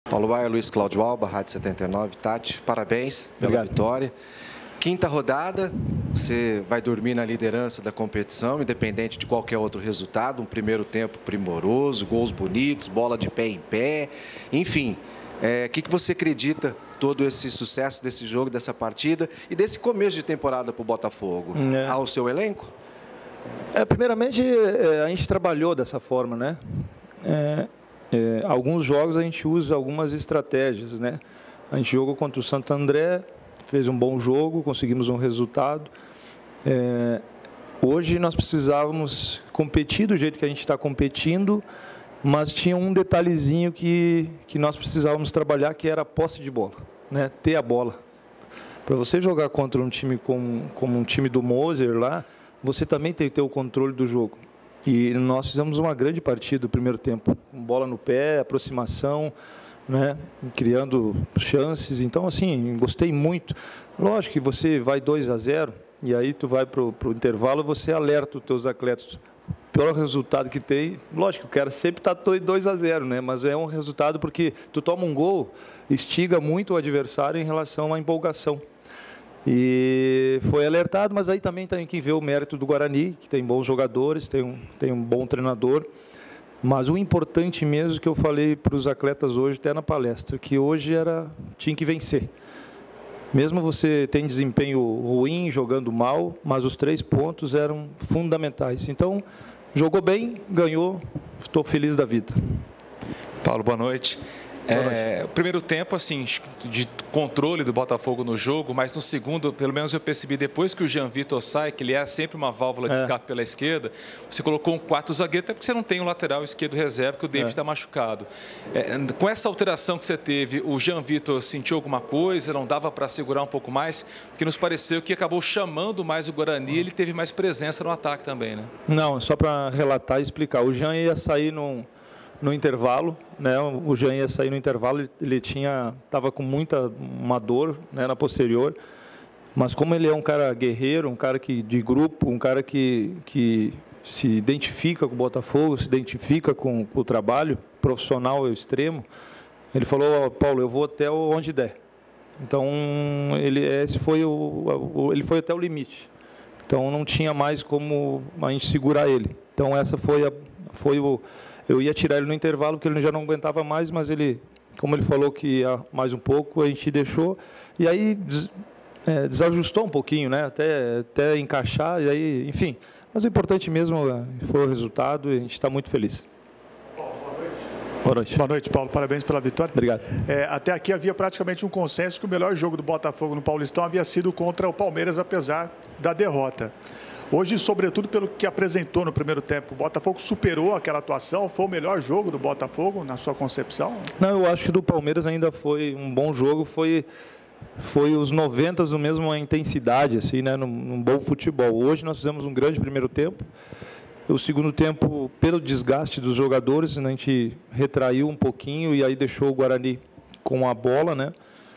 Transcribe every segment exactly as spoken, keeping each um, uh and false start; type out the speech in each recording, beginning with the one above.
Paulo Baier, Luiz Cláudio Alba, Rádio setenta e nove. Tati, parabéns pela Obrigado. vitória. Quinta rodada, você vai dormir na liderança da competição, independente de qualquer outro resultado. Um primeiro tempo primoroso, gols bonitos, bola de pé em pé, enfim. O é, que, que você acredita todo esse sucesso desse jogo, dessa partida e desse começo de temporada para o Botafogo? É. Ao seu elenco? É, primeiramente, a gente trabalhou dessa forma, né? É, é, alguns jogos a gente usa algumas estratégias, né? A gente jogou contra o Santo André, fez um bom jogo, conseguimos um resultado. É, hoje nós precisávamos competir do jeito que a gente está competindo, mas tinha um detalhezinho que, que nós precisávamos trabalhar, que era a posse de bola, né? Ter a bola. Para você jogar contra um time como, como um time do Moser lá, você também tem que ter o controle do jogo. E nós fizemos uma grande partida no primeiro tempo, com bola no pé, aproximação, né, criando chances. Então, assim, gostei muito. Lógico que você vai dois a zero e aí tu vai para o intervalo, você alerta os teus atletas. Pior resultado que tem, lógico, o cara sempre está dois a zero, né, mas é um resultado porque tu toma um gol, estiga muito o adversário em relação à empolgação. E foi alertado, mas aí também tem que ver o mérito do Guarani, que tem bons jogadores, tem um, tem um bom treinador. Mas o importante mesmo que eu falei para os atletas hoje, até na palestra, que hoje era, tinha que vencer. Mesmo você tem desempenho ruim, jogando mal, mas os três pontos eram fundamentais. Então, jogou bem, ganhou, estou feliz da vida. Paulo, boa noite. É, o primeiro tempo, assim, de controle do Botafogo no jogo, mas no segundo, pelo menos eu percebi, depois que o Jean Vitor sai, que ele é sempre uma válvula de é. escape pela esquerda, você colocou um quarto zagueiro, até porque você não tem um lateral esquerdo reserva, que o David está é. machucado. É, com essa alteração que você teve, o Jean Vitor sentiu alguma coisa, não dava para segurar um pouco mais? Porque nos pareceu que acabou chamando mais o Guarani, ele teve mais presença no ataque também, né? Não, só para relatar e explicar, o Jean ia sair num... no intervalo, né, o Jean ia sair no intervalo, ele tinha, estava com muita uma dor, né, na posterior, mas como ele é um cara guerreiro, um cara que, de grupo, um cara que, que se identifica com o Botafogo, se identifica com, com o trabalho profissional ao extremo, ele falou, oh, Paulo, eu vou até onde der. Então, ele, esse foi o, o, ele foi até o limite. Então, não tinha mais como a gente segurar ele. Então, essa foi, a, foi o... Eu ia tirar ele no intervalo, porque ele já não aguentava mais, mas ele, como ele falou que ia mais um pouco, a gente deixou. E aí des, é, desajustou um pouquinho, né? Até, até encaixar, e aí, enfim. Mas o importante mesmo foi o resultado e a gente está muito feliz. Boa noite. Boa noite, Paulo. Parabéns pela vitória. Obrigado. É, até aqui havia praticamente um consenso que o melhor jogo do Botafogo no Paulistão havia sido contra o Palmeiras, apesar da derrota. Hoje, sobretudo pelo que apresentou no primeiro tempo, o Botafogo superou aquela atuação? Foi o melhor jogo do Botafogo, na sua concepção? Não, eu acho que do Palmeiras ainda foi um bom jogo, foi, foi os noventa no mesmo intensidade, assim, né, num, num bom futebol. Hoje nós fizemos um grande primeiro tempo. O segundo tempo, pelo desgaste dos jogadores, a gente retraiu um pouquinho e aí deixou o Guarani com a bola, né?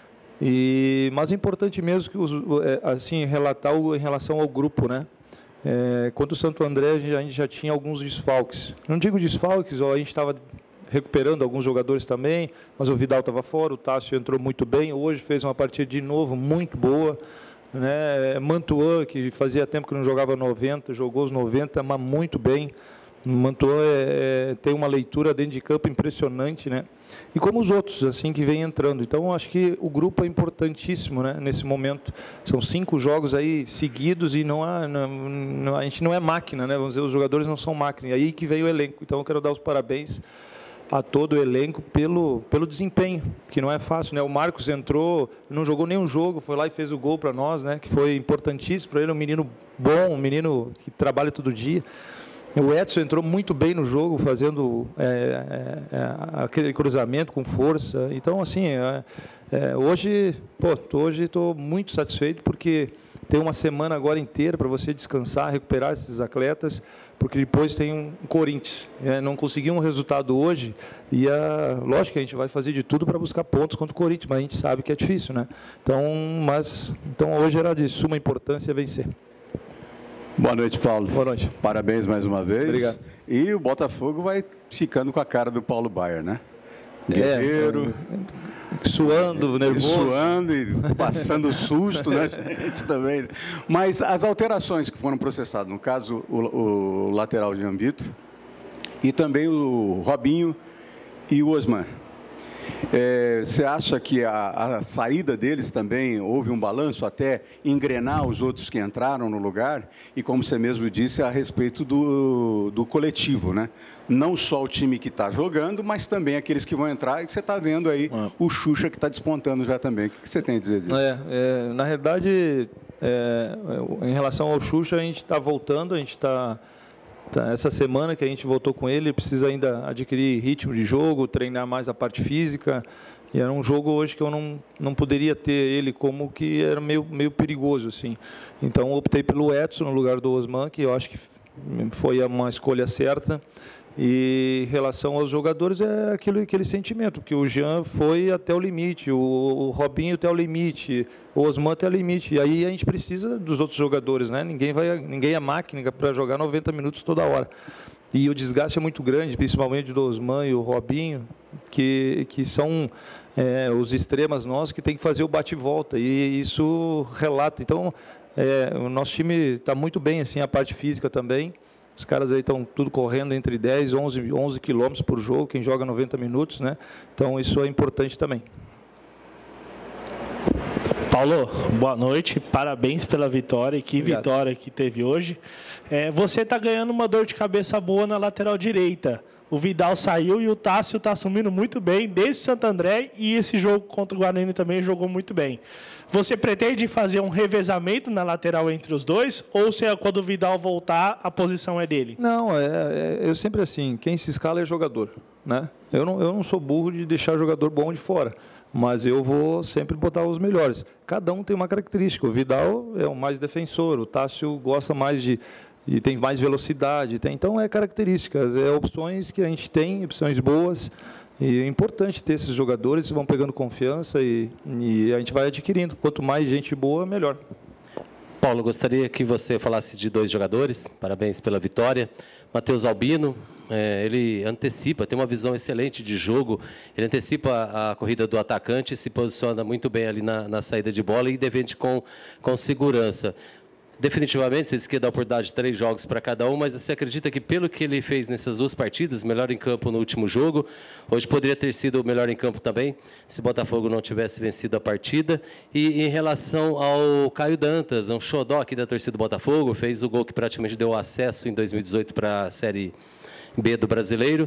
E, mas é importante mesmo que os, assim, relatar em relação ao grupo, né? É, contra o Santo André, a gente já tinha alguns desfalques. Não digo desfalques, ó, a gente estava recuperando alguns jogadores também, mas o Vidal estava fora, o Tássio entrou muito bem, hoje fez uma partida de novo muito boa, né? Mantuan, que fazia tempo que não jogava noventa, jogou os noventa, mas muito bem. Mantuan é, é, tem uma leitura dentro de campo impressionante, né? E como os outros, assim, que vem entrando. Então, acho que o grupo é importantíssimo, né, nesse momento. São cinco jogos aí seguidos e não há, não, não, a gente não é máquina, né? Vamos dizer, os jogadores não são máquina. E aí que vem o elenco. Então, eu quero dar os parabéns a todo o elenco pelo, pelo desempenho, que não é fácil, né? O Marcos entrou, não jogou nenhum jogo, foi lá e fez o gol para nós, né? Que foi importantíssimo para ele, um menino bom, um menino que trabalha todo dia. O Edson entrou muito bem no jogo, fazendo é, é, aquele cruzamento com força. Então, assim, é, é, hoje pô, hoje estou muito satisfeito, porque tem uma semana agora inteira para você descansar, recuperar esses atletas, porque depois tem um Corinthians. É, não conseguiu um resultado hoje, e a, lógico que a gente vai fazer de tudo para buscar pontos contra o Corinthians, mas a gente sabe que é difícil, né? Então, mas, então hoje era de suma importância vencer. Boa noite, Paulo. Boa noite. Parabéns mais uma vez. Obrigado. E o Botafogo vai ficando com a cara do Paulo Baier, né? guerreiro. É, suando, nervoso. Suando e passando susto, né, gente, também. Mas as alterações que foram processadas, no caso, o, o lateral Jean Vitor, e também o Robinho e o Osman. É, você acha que a, a saída deles também houve um balanço até engrenar os outros que entraram no lugar? E como você mesmo disse, a respeito do, do coletivo, né? Não só o time que está jogando, mas também aqueles que vão entrar. E você está vendo aí ah. o Xuxa que está despontando já também. O que você tem a dizer disso? É, é, na realidade, é, em relação ao Xuxa, a gente está voltando, a gente está... Essa semana que a gente voltou com ele, precisa ainda adquirir ritmo de jogo, treinar mais a parte física. E era um jogo hoje que eu não, não poderia ter ele como que era meio, meio perigoso, assim. Então, optei pelo Edson no lugar do Osman, que eu acho que foi uma escolha certa. E em relação aos jogadores, é aquele, aquele sentimento, que o Jean foi até o limite, o, o Robinho até o limite, o Osman até o limite. E aí a gente precisa dos outros jogadores, né? Ninguém, vai, ninguém é máquina para jogar noventa minutos toda hora. E o desgaste é muito grande, principalmente do Osman e o Robinho, que, que são é, os extremas nossos que tem que fazer o bate-volta. E isso relata. Então, é, o nosso time está muito bem, assim, a parte física também. Os caras aí estão tudo correndo entre dez e onze quilômetros por jogo, quem joga noventa minutos, né? Então, isso é importante também. Paulo, boa noite, parabéns pela vitória, que Obrigado. Vitória que teve hoje. É, você está ganhando uma dor de cabeça boa na lateral direita. O Vidal saiu e o Tássio está assumindo muito bem desde o Santo André, e esse jogo contra o Guarani também jogou muito bem. Você pretende fazer um revezamento na lateral entre os dois, ou se é quando o Vidal voltar, a posição é dele? Não, é, é, eu sempre assim, quem se escala é jogador, né? Eu não, eu não sou burro de deixar jogador bom de fora, mas eu vou sempre botar os melhores. Cada um tem uma característica. O Vidal é o mais defensor, o Tássio gosta mais de... e tem mais velocidade. Tem, então, é características, é opções que a gente tem, opções boas. E é importante ter esses jogadores, vão pegando confiança e, e a gente vai adquirindo. Quanto mais gente boa, melhor. Paulo, gostaria que você falasse de dois jogadores. Parabéns pela vitória. Matheus Albino, é, ele antecipa, tem uma visão excelente de jogo. Ele antecipa a, a corrida do atacante, se posiciona muito bem ali na, na saída de bola e defende com, com segurança. Definitivamente, você disse que ia dar a oportunidade de três jogos para cada um, mas você acredita que, pelo que ele fez nessas duas partidas, melhor em campo no último jogo, hoje poderia ter sido o melhor em campo também, se o Botafogo não tivesse vencido a partida? E em relação ao Caio Dantas, um xodó aqui da torcida do Botafogo, fez o gol que praticamente deu acesso em dois mil e dezoito para a Série B do Brasileiro,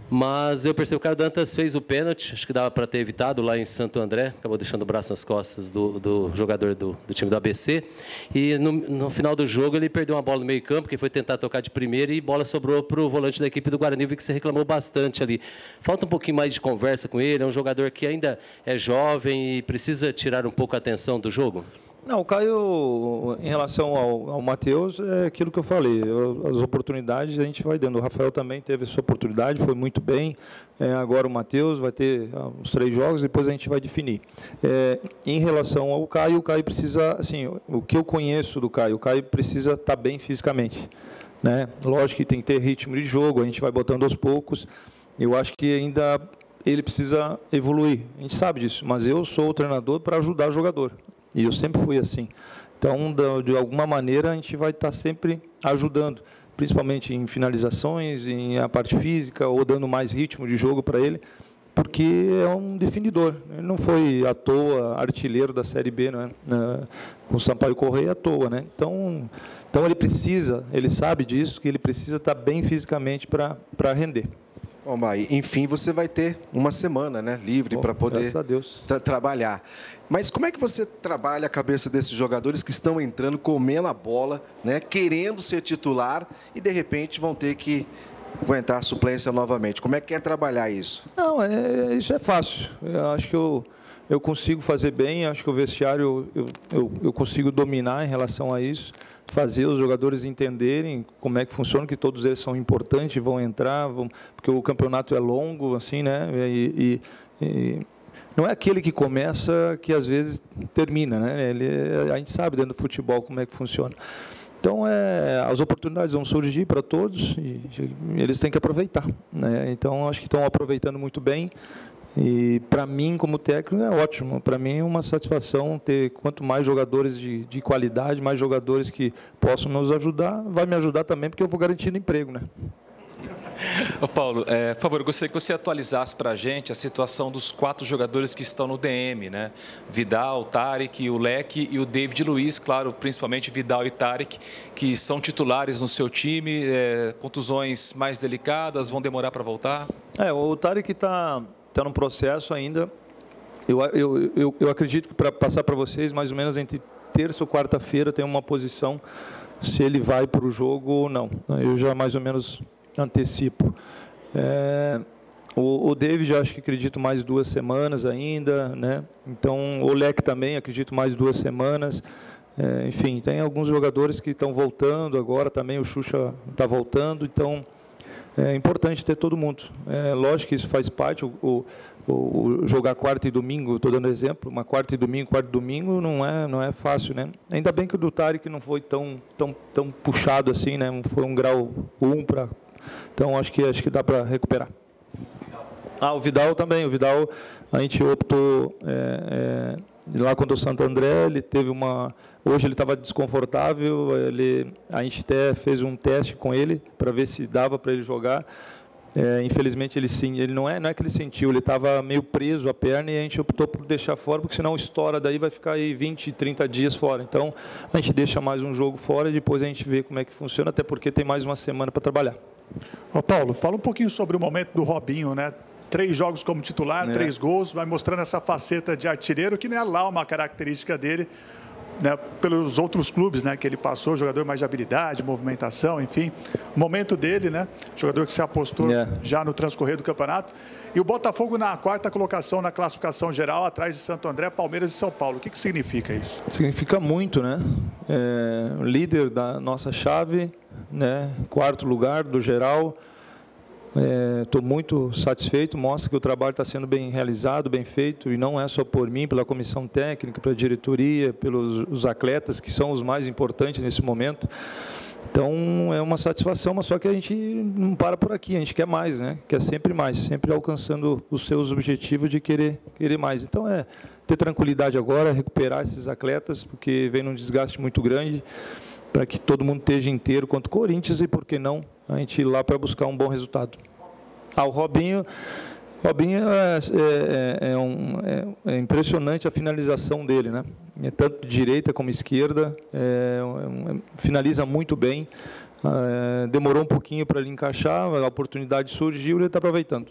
mas eu percebo que o Caio Dantas fez o pênalti, acho que dava para ter evitado lá em Santo André, acabou deixando o braço nas costas do, do jogador do, do time do A B C, e no, no final do jogo ele perdeu uma bola no meio campo, que foi tentar tocar de primeira, e bola sobrou para o volante da equipe do Guarani, vi que você reclamou bastante ali. Falta um pouquinho mais de conversa com ele, é um jogador que ainda é jovem e precisa tirar um pouco a atenção do jogo? Não, o Caio, em relação ao, ao Matheus, é aquilo que eu falei, eu, as oportunidades a gente vai dando. O Rafael também teve a sua oportunidade, foi muito bem. É, agora o Matheus vai ter ah, os três jogos, depois a gente vai definir. É, em relação ao Caio, o Caio precisa, assim, o que eu conheço do Caio, o Caio precisa estar bem fisicamente, né? Lógico que tem que ter ritmo de jogo, a gente vai botando aos poucos. Eu acho que ainda ele precisa evoluir, a gente sabe disso, mas eu sou o treinador para ajudar o jogador. E eu sempre fui assim. Então, de alguma maneira, a gente vai estar sempre ajudando, principalmente em finalizações, em a parte física, ou dando mais ritmo de jogo para ele, porque é um definidor. Ele não foi à toa artilheiro da Série B, não é? Com o Sampaio Correia à toa, né? Então, então, ele precisa, ele sabe disso, que ele precisa estar bem fisicamente para para render. Bom, Mai, enfim, você vai ter uma semana, né, livre para poder tra trabalhar. Mas como é que você trabalha a cabeça desses jogadores que estão entrando, comendo a bola, né, querendo ser titular e, de repente, vão ter que aguentar a suplência novamente? Como é que é trabalhar isso? Não, é, isso é fácil. Eu acho que eu, eu consigo fazer bem, acho que o vestiário eu, eu, eu consigo dominar em relação a isso. Fazer os jogadores entenderem como é que funciona, que todos eles são importantes, vão entrar, vão, porque o campeonato é longo, assim, né? E, e, e não é aquele que começa que às vezes termina, né? Ele, a gente sabe dentro do futebol como é que funciona. Então, é, as oportunidades vão surgir para todos e eles têm que aproveitar, né? Então, acho que estão aproveitando muito bem. E, para mim, como técnico, é ótimo. Para mim, é uma satisfação ter quanto mais jogadores de, de qualidade, mais jogadores que possam nos ajudar, vai me ajudar também, porque eu vou garantindo emprego, né? Ô Paulo, é, por favor, eu gostaria que você atualizasse para a gente a situação dos quatro jogadores que estão no D M, né? Vidal, Tarek, o Leque e o David Luiz, claro, principalmente Vidal e Tarek, que são titulares no seu time, é, contusões mais delicadas, vão demorar para voltar? É, o Tarek está tá num processo ainda. Eu, eu, eu, eu acredito que, para passar para vocês, mais ou menos entre terça ou quarta-feira tem uma posição se ele vai para o jogo ou não. Eu já mais ou menos antecipo. É, o, o David, acho que acredito mais duas semanas ainda, né? Então, o Leque também, acredito mais duas semanas. É, enfim, tem alguns jogadores que estão voltando agora também, o Xuxa está voltando, então é importante ter todo mundo. É, lógico que isso faz parte, o, o, o jogar quarta e domingo, estou dando exemplo, uma quarta e domingo, quarta e domingo não é, não é fácil, né? Ainda bem que o do Tarek não foi tão, tão, tão puxado assim, né? Foi um grau um para... Então, acho que, acho que dá para recuperar. Ah, o Vidal também. O Vidal, a gente optou, é, é, lá contra o Santo André, ele teve uma... Hoje ele estava desconfortável, ele, a gente até fez um teste com ele para ver se dava para ele jogar. É, infelizmente, ele sim, ele não é, não é que ele sentiu, ele estava meio preso a perna e a gente optou por deixar fora, porque senão estoura daí, vai ficar aí vinte, trinta dias fora. Então, a gente deixa mais um jogo fora e depois a gente vê como é que funciona, até porque tem mais uma semana para trabalhar. Ô Paulo, fala um pouquinho sobre o momento do Robinho, né? Três jogos como titular, é. três gols, vai mostrando essa faceta de artilheiro, que não é lá uma característica dele, né, pelos outros clubes, né, que ele passou, jogador mais de habilidade, movimentação, enfim. O momento dele, né, jogador que se apostou é. já no transcorrer do campeonato. E o Botafogo na quarta colocação na classificação geral, atrás de Santo André, Palmeiras e São Paulo. O que, que significa isso? Significa muito, né? É, líder da nossa chave, né, quarto lugar do geral. Estou é, muito satisfeito, mostra que o trabalho está sendo bem realizado, bem feito, e não é só por mim, pela comissão técnica, pela diretoria, pelos os atletas, que são os mais importantes nesse momento. Então, é uma satisfação, mas só que a gente não para por aqui, a gente quer mais, né? Quer sempre mais, sempre alcançando os seus objetivos de querer, querer mais. Então, é ter tranquilidade agora, recuperar esses atletas, porque vem num desgaste muito grande, para que todo mundo esteja inteiro contra o Corinthians e, por que não, a gente ir lá para buscar um bom resultado. Ah, o Robinho, Robinho é, é, é, um, é, é impressionante a finalização dele, né? É tanto de direita como esquerda, é, é, finaliza muito bem. É, demorou um pouquinho para ele encaixar, a oportunidade surgiu e ele está aproveitando.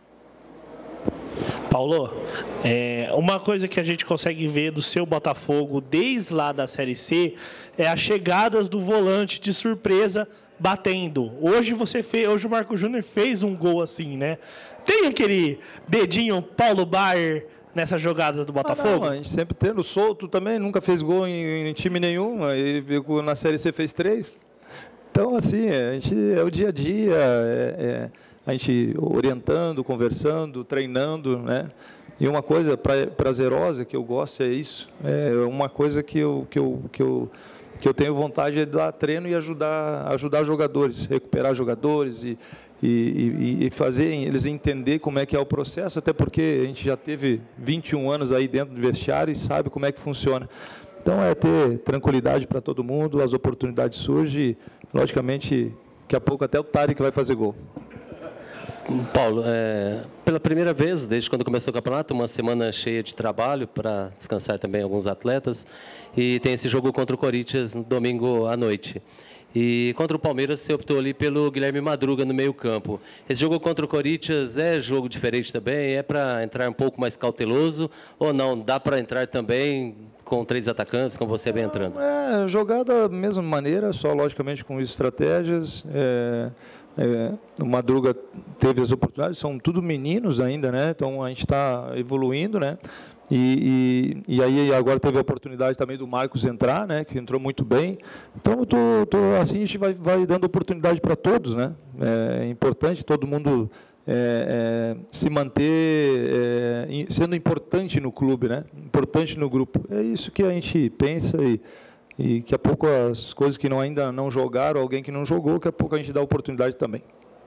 Paulo, é, uma coisa que a gente consegue ver do seu Botafogo desde lá da Série C é as chegadas do volante de surpresa batendo. Hoje você fez, hoje o Marco Júnior fez um gol assim, né? Tem aquele dedinho Paulo Baier nessa jogada do Botafogo? Ah, não, a gente sempre tendo solto também, nunca fez gol em, em time nenhum, aí na Série C fez três. Então, assim, a gente, é o dia a dia, é, é, a gente orientando, conversando, treinando, né? E uma coisa pra, prazerosa que eu gosto é isso, é uma coisa que eu, que eu, que eu, que eu tenho vontade de dar treino e ajudar, ajudar jogadores, recuperar jogadores e, e, e fazer eles entender como é que é o processo, até porque a gente já teve vinte e um anos aí dentro do vestiário e sabe como é que funciona. Então, é ter tranquilidade para todo mundo, as oportunidades surgem, logicamente, daqui a pouco até o Tarek vai fazer gol. Paulo, é, pela primeira vez, desde quando começou o campeonato, uma semana cheia de trabalho para descansar também alguns atletas, e tem esse jogo contra o Corinthians no domingo à noite. E contra o Palmeiras, você optou ali pelo Guilherme Madruga no meio-campo. Esse jogo contra o Corinthians é jogo diferente também? É para entrar um pouco mais cauteloso? Ou não? Dá para entrar também com três atacantes, como você vem entrando? É, jogada da mesma maneira, só logicamente com estratégias. É, é, o Madruga teve as oportunidades, são tudo meninos ainda, né? Então a gente está evoluindo, né? E, e, e aí agora teve a oportunidade também do Marcos entrar, né, que entrou muito bem. Então, eu tô, tô, assim a gente vai, vai dando oportunidade para todos, né? É importante todo mundo é, é, se manter é, sendo importante no clube, né? Importante no grupo. É isso que a gente pensa e, e daqui a pouco as coisas que não, ainda não jogaram, alguém que não jogou, daqui a pouco a gente dá oportunidade também.